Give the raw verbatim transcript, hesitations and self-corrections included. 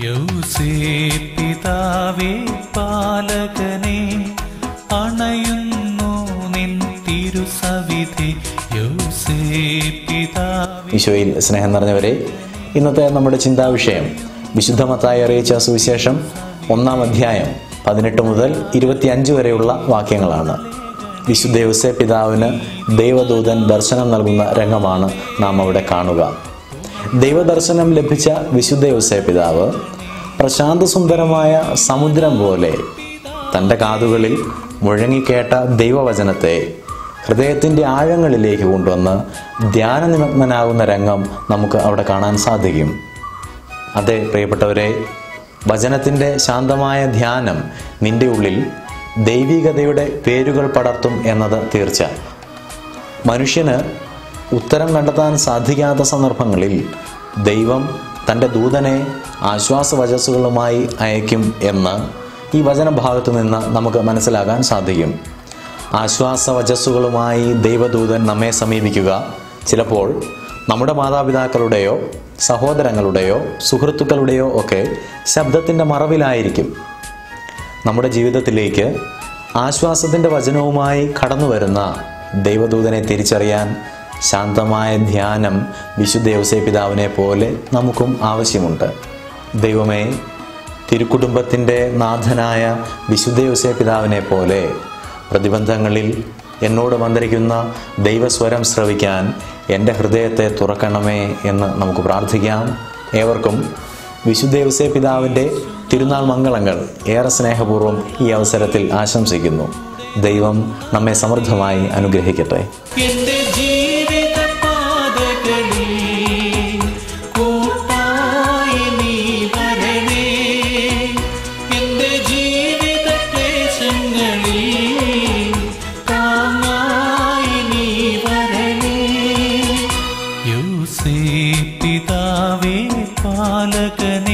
യൗസേപ്പിതാവേ പാലകനെ അണയുന്നു നിൻ തിരുസവിധി. യൗസേപ്പിതാവേ. ഈശോയിൽ സ്നേഹം നിറഞ്ഞവരെ, ഇന്നത്തെ നമ്മുടെ ചിന്താവിഷയം വിശുദ്ധ മത്തായി അറിയിച്ച സുവിശേഷം ഒന്നാം അധ്യായം പതിനെട്ട് മുതൽ ഇരുപത്തിയഞ്ച് വരെയുള്ള വാക്യങ്ങളാണ്. വിശുദ്ധ യൗസേപ്പിതാവിന് ദൈവദൂതൻ ദർശനം നൽകുന്ന രംഗമാണ് നാം അവിടെ കാണുക. ദൈവദർശനം ലഭിച്ച വിശുദ്ധ യൗസേപ്പിതാവ് പ്രശാന്തസുന്ദരമായ സമുദ്രം പോലെ തൻ്റെ കാതുകളിൽ മുഴങ്ങിക്കേട്ട ദൈവവചനത്തെ ഹൃദയത്തിൻ്റെ ആഴങ്ങളിലേക്ക് കൊണ്ടുവന്ന് ധ്യാനനിമഗ്നനാകുന്ന രംഗം നമുക്ക് അവിടെ കാണാൻ സാധിക്കും. അതെ പ്രിയപ്പെട്ടവരെ, വചനത്തിൻ്റെ ശാന്തമായ ധ്യാനം നിന്റെ ഉള്ളിൽ ദൈവികതയുടെ പേരുകൾ പടർത്തും എന്നത് തീർച്ച. മനുഷ്യന് ഉത്തരം കണ്ടെത്താൻ സാധിക്കാത്ത സന്ദർഭങ്ങളിൽ ദൈവം തൻ്റെ ദൂതനെ ആശ്വാസവചസ്സുകളുമായി അയക്കും എന്ന് ഈ വചനഭാഗത്തു നിന്ന് നമുക്ക് മനസ്സിലാക്കാൻ സാധിക്കും. ആശ്വാസവചസ്സുകളുമായി ദൈവദൂതൻ നമ്മെ സമീപിക്കുക ചിലപ്പോൾ നമ്മുടെ മാതാപിതാക്കളുടെയോ സഹോദരങ്ങളുടെയോ സുഹൃത്തുക്കളുടെയോ ഒക്കെ ശബ്ദത്തിൻ്റെ മറവിലായിരിക്കും. നമ്മുടെ ജീവിതത്തിലേക്ക് ആശ്വാസത്തിൻ്റെ വചനവുമായി കടന്നു വരുന്ന ദൈവദൂതനെ തിരിച്ചറിയാൻ ശാന്തമായ ധ്യാനം വിശുദ്ധ യൗസേപ്പിതാവിനെ പോലെ നമുക്കും ആവശ്യമുണ്ട്. ദൈവമേ, തിരുക്കുടുംബത്തിൻ്റെ നാഥനായ വിശുദ്ധ യൗസേപ്പിതാവിനെ പോലെ പ്രതിബന്ധങ്ങളിൽ എന്നോട് മന്ത്രിക്കുന്ന ദൈവസ്വരം ശ്രവിക്കാൻ എൻ്റെ ഹൃദയത്തെ തുറക്കണമേ എന്ന് നമുക്ക് പ്രാർത്ഥിക്കാം. ഏവർക്കും വിശുദ്ധ യൗസേപ്പിതാവിൻ്റെ തിരുനാൾ മംഗളങ്ങൾ ഏറെ സ്നേഹപൂർവ്വം ഈ അവസരത്തിൽ ആശംസിക്കുന്നു. ദൈവം നമ്മെ സമൃദ്ധമായി അനുഗ്രഹിക്കട്ടെ. യൗസേപ്പിതാവേ പാലകനെ